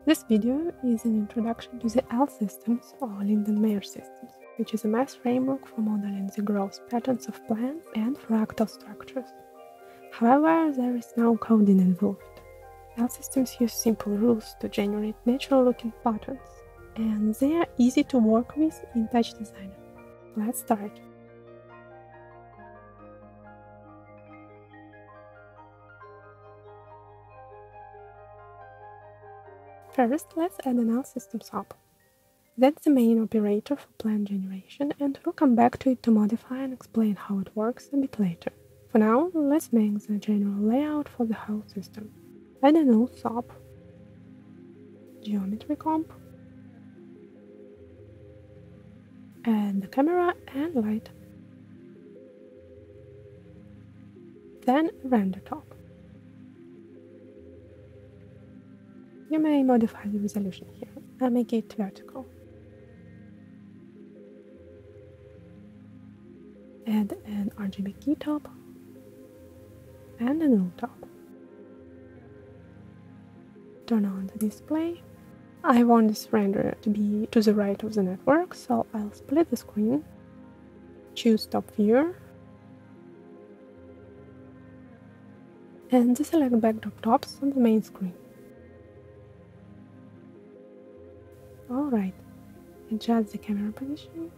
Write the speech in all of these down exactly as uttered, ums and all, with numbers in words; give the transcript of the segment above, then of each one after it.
This video is an introduction to the L systems or Lindenmayer systems, which is a math framework for modeling the growth patterns of plants and fractal structures. However, there is no coding involved. L systems use simple rules to generate natural-looking patterns, and they are easy to work with in TouchDesigner. Let's start. First, let's add an L system sub. That's the main operator for plant generation, and we'll come back to it to modify and explain how it works a bit later. For now, let's make the general layout for the whole system. Add a null sub, geometry comp, add the camera and light, then render top. You may modify the resolution here. I'll make it vertical. Add an R G B key top and a null top. Turn on the display. I want this renderer to be to the right of the network, so I'll split the screen, choose top viewer, and deselect backdrop tops on the main screen. Alright, adjust the camera position.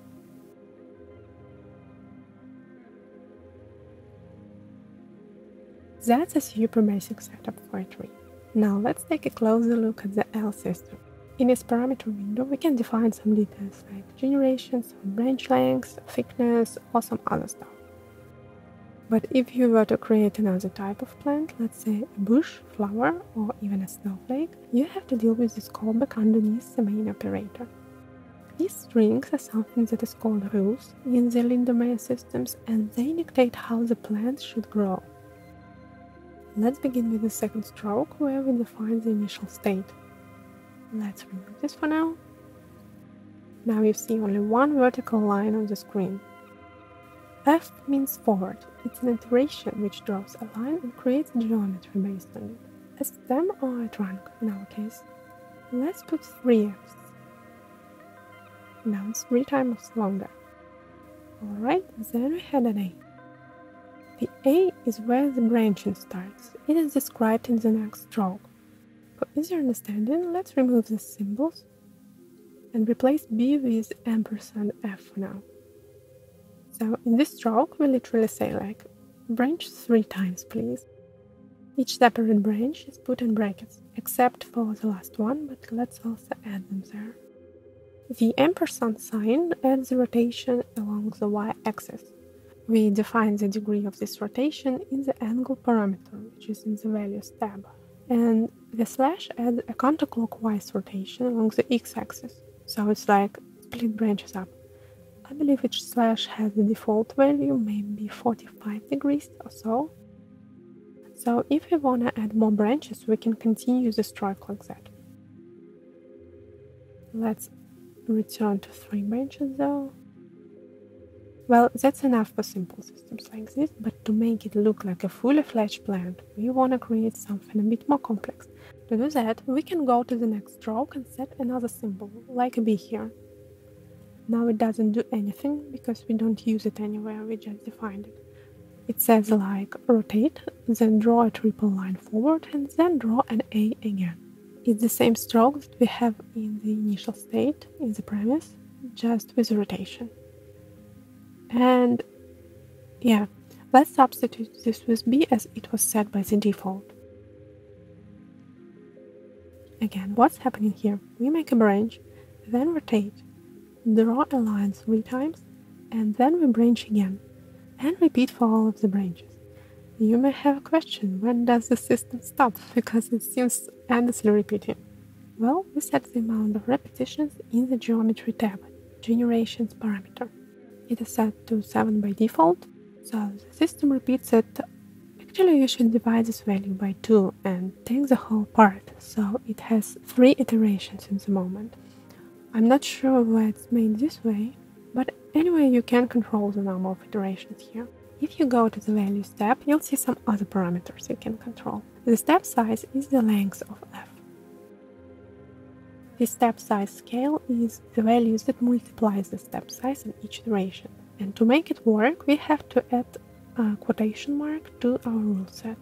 That's a super basic setup for a tree. Now let's take a closer look at the L system. In its parameter window, we can define some details like generation, some branch length, thickness, or some other stuff. But if you were to create another type of plant, let's say a bush, flower, or even a snowflake, you have to deal with this callback underneath the main operator. These strings are something that is called rules in the Lindenmayer systems, and they dictate how the plant should grow. Let's begin with the second stroke, where we define the initial state. Let's remove this for now. Now you see only one vertical line on the screen. F means forward. It's an iteration which draws a line and creates a geometry based on it. A stem or a trunk, in our case. Let's put three F's. Now it's three times longer. Alright, then we had an A. The A is where the branching starts. It is described in the next stroke. For easier understanding, let's remove the symbols and replace B with ampersand F for now. So in this stroke, we literally say like, branch three times please. Each separate branch is put in brackets, except for the last one, but let's also add them there. The ampersand sign adds the rotation along the y-axis. We define the degree of this rotation in the angle parameter, which is in the values tab. And the slash adds a counterclockwise rotation along the x-axis. So it's like split branches up. I believe each slash has the default value, maybe forty-five degrees or so. So if we want to add more branches, we can continue the stroke like that. Let's return to three branches though. Well, that's enough for simple systems like this, but to make it look like a fully fledged plant, we want to create something a bit more complex. To do that, we can go to the next stroke and set another symbol, like a bee here. Now it doesn't do anything because we don't use it anywhere, we just defined it. It says like rotate, then draw a triple line forward and then draw an A again. It's the same stroke that we have in the initial state, in the premise, just with rotation. And yeah, let's substitute this with B as it was set by the default. Again, what's happening here? We make a branch, then rotate. Draw a line three times, and then we branch again, and repeat for all of the branches. You may have a question, when does the system stop, because it seems endlessly repeating. Well, we set the amount of repetitions in the geometry tab, generations parameter. It is set to seven by default, so the system repeats it. Actually, you should divide this value by two and take the whole part, so it has three iterations in the moment. I'm not sure why it's made this way, but anyway, you can control the number of iterations here. If you go to the values tab, you'll see some other parameters you can control. The step size is the length of f. The step size scale is the values that multiplies the step size in each iteration. And to make it work, we have to add a quotation mark to our rule set.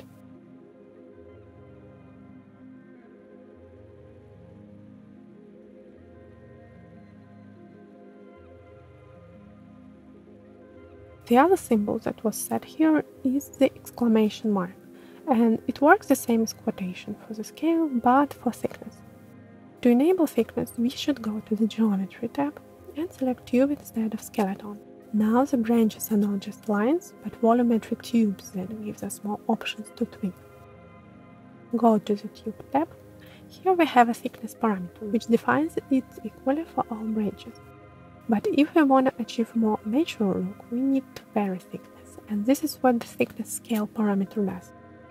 The other symbol that was set here is the exclamation mark, and it works the same as quotation for the scale, but for thickness. To enable thickness, we should go to the Geometry tab and select Tube instead of Skeleton. Now the branches are not just lines, but volumetric tubes that gives us more options to tweak. Go to the Tube tab. Here we have a thickness parameter, which defines it equally for all branches. But if we want to achieve more natural look, we need to vary thickness, and this is what the thickness scale parameter does.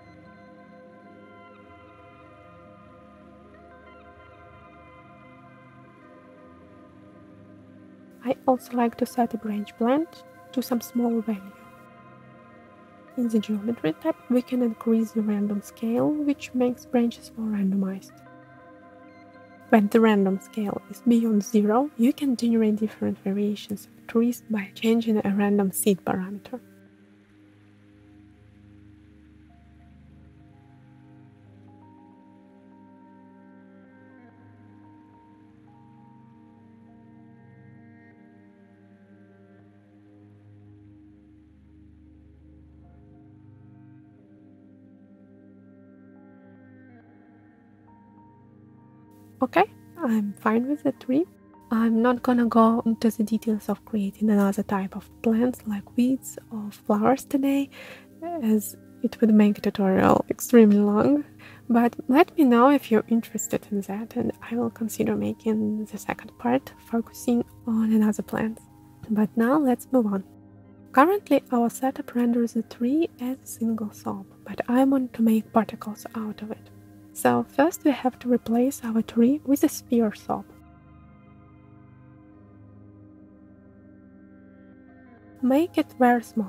I also like to set a branch blend to some small value. In the Geometry tab, we can increase the random scale, which makes branches more randomized. When the random scale is beyond zero, you can generate different variations of trees by changing a random seed parameter. Okay, I'm fine with the tree. I'm not gonna go into the details of creating another type of plants like weeds or flowers today, as it would make a tutorial extremely long, but let me know if you're interested in that, and I will consider making the second part focusing on another plant. But now let's move on. Currently our setup renders the tree as a single soap, but I want to make particles out of it. So first we have to replace our tree with a sphere soap. Make it very small.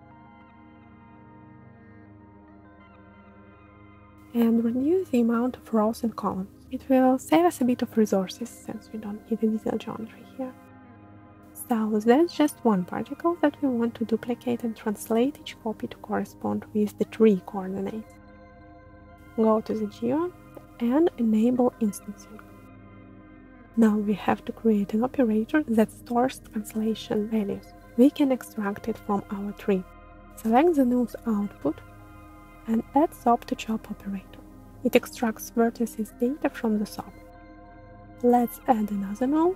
And reduce the amount of rows and columns. It will save us a bit of resources since we don't need a detailed geometry here. So that's just one particle that we want to duplicate and translate each copy to correspond with the tree coordinates. Go to the Geo and enable instancing. Now we have to create an operator that stores translation values. We can extract it from our tree. Select the null's output and add soap to chop operator. It extracts vertices data from the soap. Let's add another null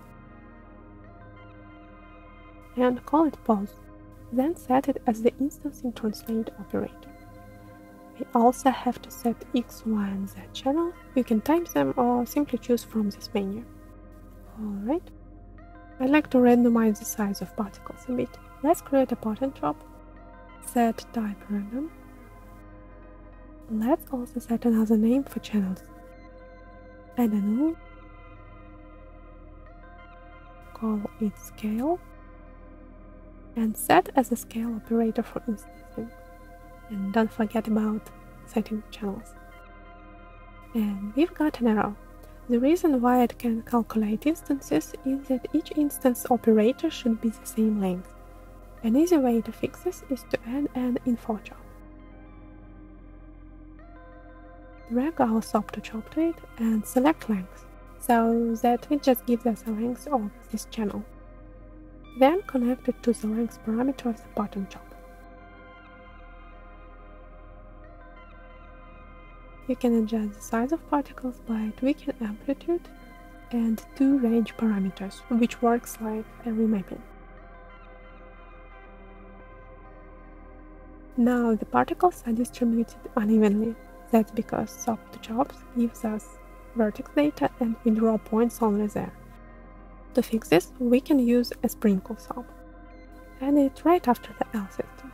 and call it pose. Then set it as the instancing translate operator. We also have to set X, Y, and Z channels. You can type them or simply choose from this menu. Alright. I like to randomize the size of particles a bit. Let's create a pattern drop. Set type random. Let's also set another name for channels. Add a null. Call it scale. And set as a scale operator for instancing. And don't forget about setting channels. And we've got an error. The reason why it can calculate instances is that each instance operator should be the same length. An easy way to fix this is to add an info chop. Drag our soap to chop to it and select length, so that it just gives us a length of this channel. Then connect it to the length parameter of the pattern chop. You can adjust the size of particles by tweaking amplitude and two range parameters, which works like a remapping. Now the particles are distributed unevenly. That's because soap to chops gives us vertex data and we draw points only there. To fix this, we can use a sprinkle soap. Add it right after the L system.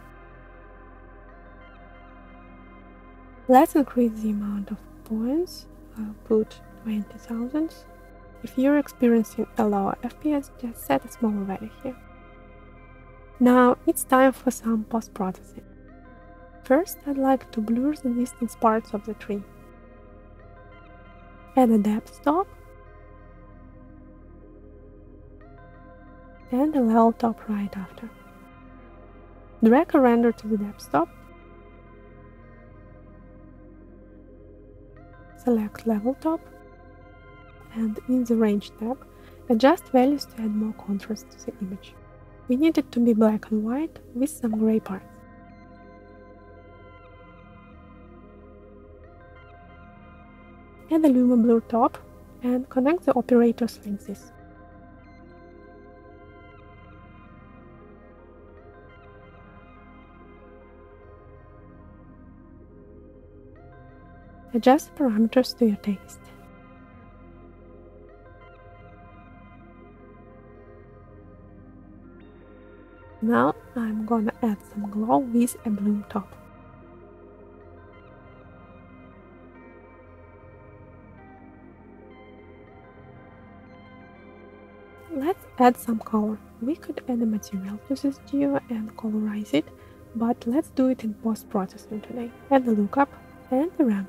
Let's increase the amount of points. I'll put twenty thousand. If you're experiencing a lower F P S, just set a smaller value here. Now it's time for some post-processing. First, I'd like to blur the distant parts of the tree. Add a depth stop and a level top right after. Drag a render to the desktop. Select level top, and in the range tab, adjust values to add more contrast to the image. We need it to be black and white with some gray parts. Add a Luma blur top and connect the operators like this. Adjust the parameters to your taste. Now I'm gonna add some glow with a bloom top. Let's add some color. We could add a material to this duo and colorize it, but let's do it in post-processing today. Add the lookup and the ramp.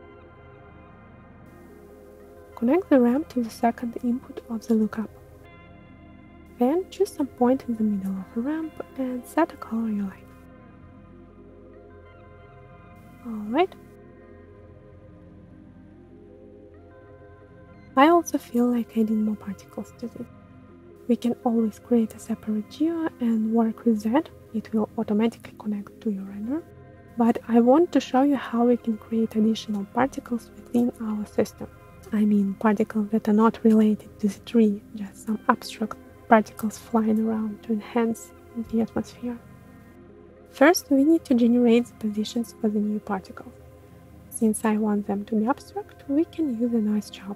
Connect the ramp to the second input of the lookup. Then choose some point in the middle of the ramp and set a color you like. Alright. I also feel like adding more particles to this. We can always create a separate geo and work with that. It will automatically connect to your render. But I want to show you how we can create additional particles within our system. I mean particles that are not related to the tree, just some abstract particles flying around to enhance the atmosphere. First, we need to generate the positions for the new particles. Since I want them to be abstract, we can use a noise chop.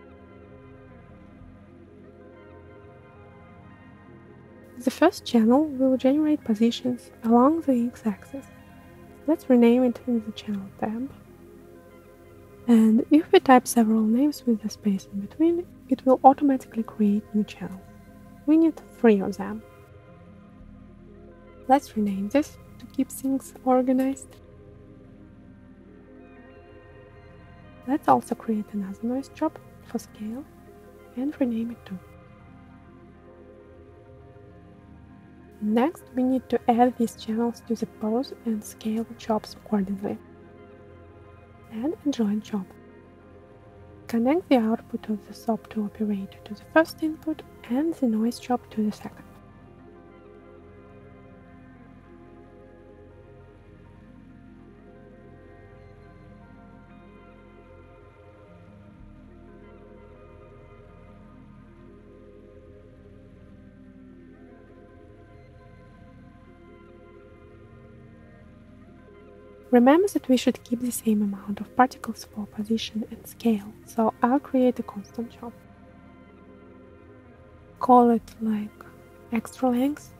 The first channel will generate positions along the x-axis. Let's rename it in the channel tab. And if we type several names with a space in between, it will automatically create new channels. We need three of them. Let's rename this to keep things organized. Let's also create another noise chop for scale and rename it too. Next, we need to add these channels to the pose and scale chops accordingly. Add a join chop. Connect the output of the S O P two operator to the first input and the noise chop to the second. Remember that we should keep the same amount of particles for position and scale, so I'll create a constant chop. Call it like extra length.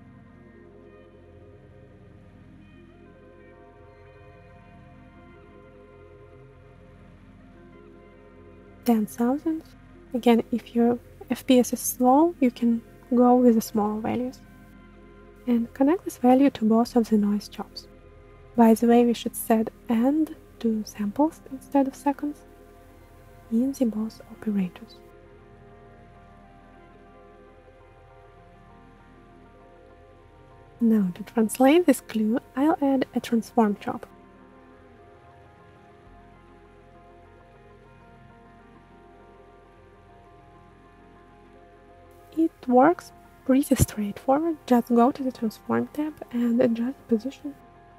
ten thousand. Again, if your F P S is slow, you can go with the smaller values. And connect this value to both of the noise chops. By the way, we should set and to samples instead of seconds in the both operators. Now, to translate this clue, I'll add a transform chop. It works pretty straightforward. Just go to the transform tab and adjust the position.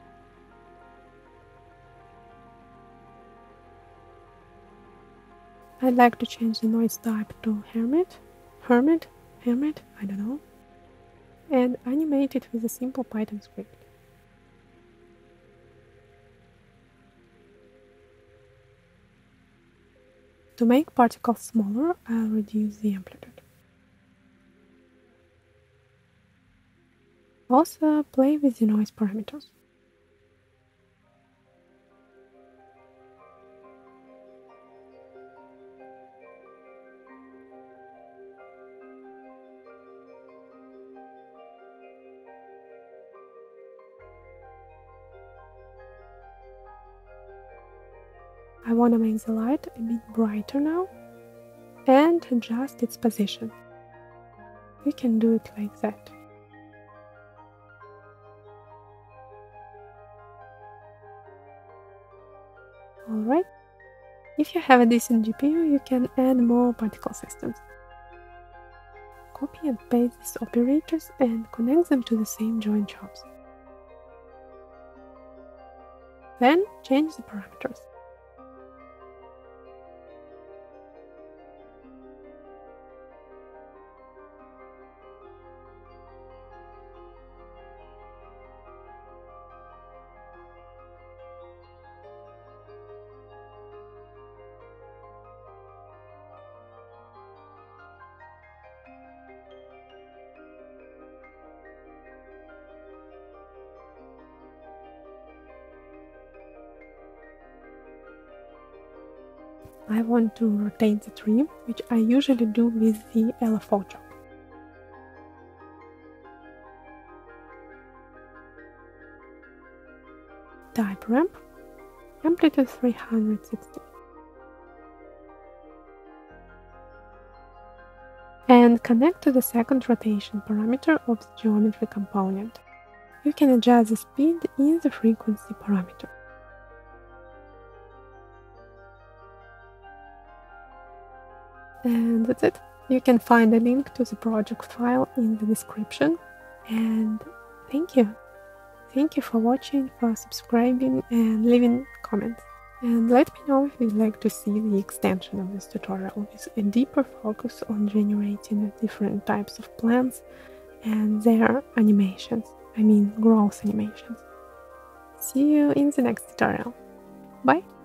I'd like to change the noise type to Hermit, Hermit, Hermit, I don't know, and animate it with a simple Python script. To make particles smaller, I'll reduce the amplitude. Also, play with the noise parameters. I want to make the light a bit brighter now and adjust its position. you can do it like that. Alright, if you have a decent G P U, you can add more particle systems. Copy and paste these operators and connect them to the same joint jobs. Then change the parameters. I want to rotate the trim, which I usually do with the L F O job. Type ramp, amplitude three hundred sixty. And connect to the second rotation parameter of the geometry component. You can adjust the speed in the frequency parameter. And that's it. You can find a link to the project file in the description. And thank you. Thank you for watching, for subscribing and leaving comments. And let me know if you'd like to see the extension of this tutorial with a deeper focus on generating different types of plants and their animations. I mean growth animations. See you in the next tutorial. Bye!